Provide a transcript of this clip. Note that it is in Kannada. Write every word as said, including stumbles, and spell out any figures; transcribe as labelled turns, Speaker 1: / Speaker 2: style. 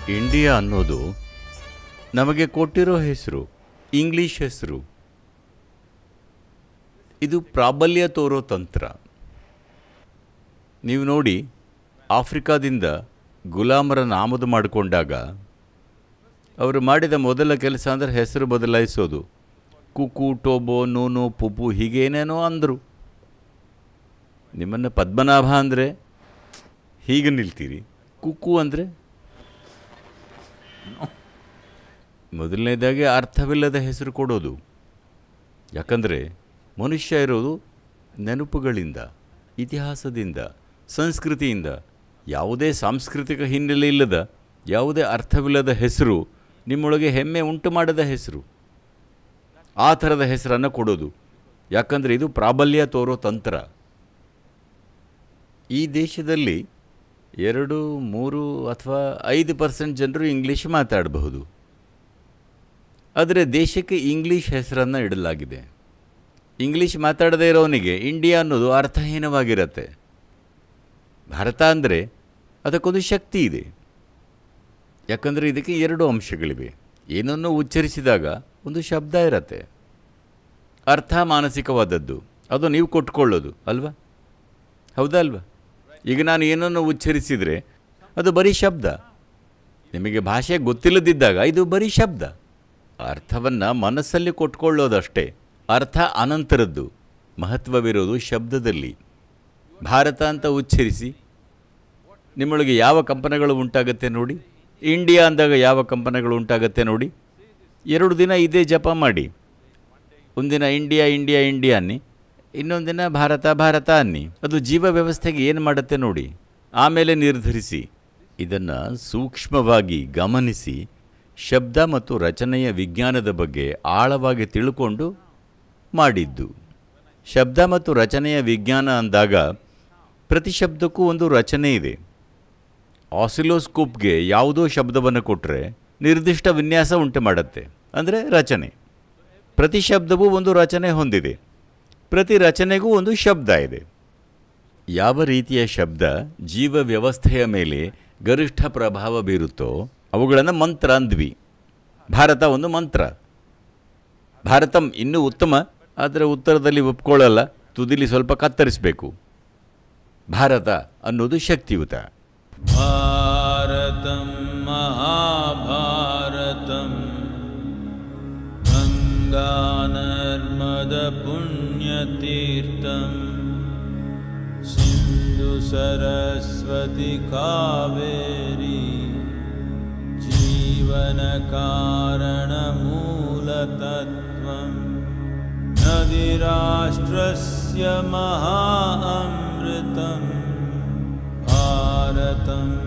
Speaker 1: ಇಂಡಿಯಾ ಅನ್ನೋದು ನಮಗೆ ಕೊಟ್ಟಿರೋ ಹೆಸರು, ಇಂಗ್ಲೀಷ್ ಹೆಸರು. ಇದು ಪ್ರಾಬಲ್ಯ ತೋರೋ ತಂತ್ರ. ನೀವು ನೋಡಿ, ಆಫ್ರಿಕಾದಿಂದ ಗುಲಾಮರನ್ನು ಆಮದು ಮಾಡಿಕೊಂಡಾಗ ಅವರು ಮಾಡಿದ ಮೊದಲ ಕೆಲಸ ಅಂದರೆ ಹೆಸರು ಬದಲಾಯಿಸೋದು. ಕುಕು, ಟೋಬೋ, ನೂನು, ಪುಪು ಹೀಗೇನೇನೋ ಅಂದರು. ನಿಮ್ಮನ್ನು ಪದ್ಮನಾಭ ಅಂದರೆ ಹೀಗೆ ನಿಲ್ತೀರಿ, ಕುಕ್ಕು ಅಂದರೆ ಮೊದಲನೇದಾಗಿ ಅರ್ಥವಿಲ್ಲದ ಹೆಸರು ಕೊಡೋದು. ಯಾಕಂದರೆ ಮನುಷ್ಯ ಇರೋದು ನೆನಪುಗಳಿಂದ, ಇತಿಹಾಸದಿಂದ, ಸಂಸ್ಕೃತಿಯಿಂದ. ಯಾವುದೇ ಸಾಂಸ್ಕೃತಿಕ ಹಿನ್ನೆಲೆ ಇಲ್ಲದ, ಯಾವುದೇ ಅರ್ಥವಿಲ್ಲದ ಹೆಸರು ನಿಮ್ಮೊಳಗೆ ಹೆಮ್ಮೆ ಉಂಟು ಮಾಡದ ಹೆಸರು. ಆ ಥರದ ಹೆಸರನ್ನು ಕೊಡೋದು. ಯಾಕಂದರೆ ಇದು ಪ್ರಾಬಲ್ಯ ತೋರೋ ತಂತ್ರ. ಈ ದೇಶದಲ್ಲಿ ಎರಡು ಮೂರು ಅಥವಾ ಐದು ಪರ್ಸೆಂಟ್ ಜನರು ಇಂಗ್ಲೀಷ್ ಮಾತಾಡಬಹುದು. ಆದರೆ ದೇಶಕ್ಕೆ ಇಂಗ್ಲೀಷ್ ಹೆಸರನ್ನು ಇಡಲಾಗಿದೆ. ಇಂಗ್ಲೀಷ್ ಮಾತಾಡದೇ ಇರೋನಿಗೆ ಇಂಡಿಯಾ ಅನ್ನೋದು ಅರ್ಥಹೀನವಾಗಿರುತ್ತೆ. ಭಾರತ ಅಂದರೆ ಅದಕ್ಕೊಂದು ಶಕ್ತಿ ಇದೆ. ಯಾಕಂದರೆ ಇದಕ್ಕೆ ಎರಡು ಅಂಶಗಳಿವೆ. ಏನನ್ನು ಉಚ್ಚರಿಸಿದಾಗ ಒಂದು ಶಬ್ದ ಇರತ್ತೆ, ಅರ್ಥ ಮಾನಸಿಕವಾದದ್ದು, ಅದು ನೀವು ಕೊಟ್ಕೊಳ್ಳೋದು ಅಲ್ವಾ? ಹೌದಾ ಅಲ್ವಾ? ಈಗ ನಾನು ಏನನ್ನು ಉಚ್ಚರಿಸಿದರೆ ಅದು ಬರೀ ಶಬ್ದ. ನಿಮಗೆ ಭಾಷೆ ಗೊತ್ತಿಲ್ಲದಿದ್ದಾಗ ಇದು ಬರೀ ಶಬ್ದ. ಅರ್ಥವನ್ನು ಮನಸ್ಸಲ್ಲಿ ಕೊಟ್ಕೊಳ್ಳೋದಷ್ಟೇ. ಅರ್ಥ ಅನಂತರದ್ದು. ಮಹತ್ವವಿರೋದು ಶಬ್ದದಲ್ಲಿ. ಭಾರತ ಅಂತ ಉಚ್ಚರಿಸಿ ನಿಮ್ಮೊಳಗೆ ಯಾವ ಕಂಪನಗಳು ಉಂಟಾಗತ್ತೆ ನೋಡಿ. ಇಂಡಿಯಾ ಅಂದಾಗ ಯಾವ ಕಂಪನಗಳು ಉಂಟಾಗತ್ತೆ ನೋಡಿ. ಎರಡು ದಿನ ಇದೇ ಜಪ ಮಾಡಿ. ಒಂದಿನ ಇಂಡಿಯಾ ಇಂಡಿಯಾ ಇಂಡಿಯಾ ಅನ್ನಿ, ಇನ್ನೊಂದು ದಿನ ಭಾರತ ಭಾರತ ಅನ್ನಿ. ಅದು ಜೀವ ವ್ಯವಸ್ಥೆಗೆ ಏನು ಮಾಡುತ್ತೆ ನೋಡಿ. ಆಮೇಲೆ ನಿರ್ಧರಿಸಿ. ಇದನ್ನು ಸೂಕ್ಷ್ಮವಾಗಿ ಗಮನಿಸಿ ಶಬ್ದ ಮತ್ತು ರಚನೆಯ ವಿಜ್ಞಾನದ ಬಗ್ಗೆ ಆಳವಾಗಿ ತಿಳ್ಕೊಂಡು ಮಾಡಿದ್ದು. ಶಬ್ದ ಮತ್ತು ರಚನೆಯ ವಿಜ್ಞಾನ ಅಂದಾಗ ಪ್ರತಿ ಶಬ್ದಕ್ಕೂ ಒಂದು ರಚನೆ ಇದೆ. ಆಸಿಲೋಸ್ಕೋಪ್ಗೆ ಯಾವುದೋ ಶಬ್ದವನ್ನು ಕೊಟ್ಟರೆ ನಿರ್ದಿಷ್ಟ ವಿನ್ಯಾಸ ಉಂಟು ಮಾಡುತ್ತೆ, ಅಂದರೆ ರಚನೆ. ಪ್ರತಿ ಶಬ್ದವೂ ಒಂದು ರಚನೆ ಹೊಂದಿದೆ. ಪ್ರತಿ ರಚನೆಗೂ ಒಂದು ಶಬ್ದ ಇದೆ. ಯಾವ ರೀತಿಯ ಶಬ್ದ ಜೀವ ವ್ಯವಸ್ಥೆಯ ಮೇಲೆ ಗರಿಷ್ಠ ಪ್ರಭಾವ ಬೀರುತ್ತೋ ಅವುಗಳನ್ನು ಮಂತ್ರ ಅಂದ್ವಿ. ಭಾರತ ಒಂದು ಮಂತ್ರ. ಭಾರತಂ ಇನ್ನೂ ಉತ್ತಮ, ಆದರೆ ಉತ್ತರದಲ್ಲಿ ಒಪ್ಕೊಳ್ಳಲ್ಲ, ತುದಿಲಿ ಸ್ವಲ್ಪ ಕತ್ತರಿಸಬೇಕು. ಭಾರತ ಅನ್ನೋದು ಶಕ್ತಿಯುತ.
Speaker 2: ಭಾರತಂ ಮಹಾಭಾರತಂ ಗಂಗಾ ನರ್ಮದ ಪುಣ್ಯತೀರ್ಥಂ ಸಿಂಧು ಸರಸ್ವತಿ ಕಾವೇರಿ ಜೀವನ ಕಾರಣ ಮೂಲತತ್ವಂ ನದಿ ರಾಷ್ಟ್ರಸ್ಯ ಮಹಾ ಅಮೃತಂ ಭಾರತಂ